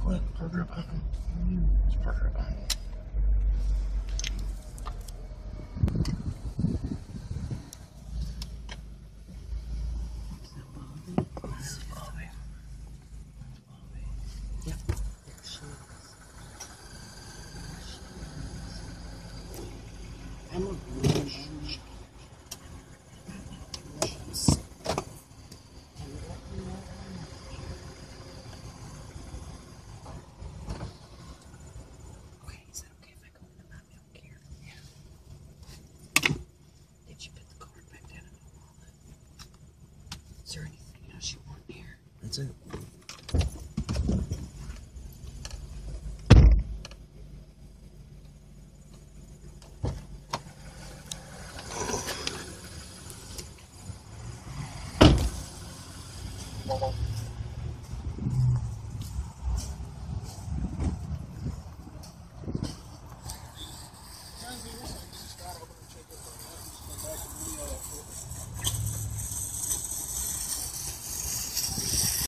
Go ahead, park her behind. Just park her behind. Yep. I'm a Okay, is that okay if I go in the mommy? I don't care. Yeah. Did you put the card back down in the wallet? Is there anything else you want here? That's it.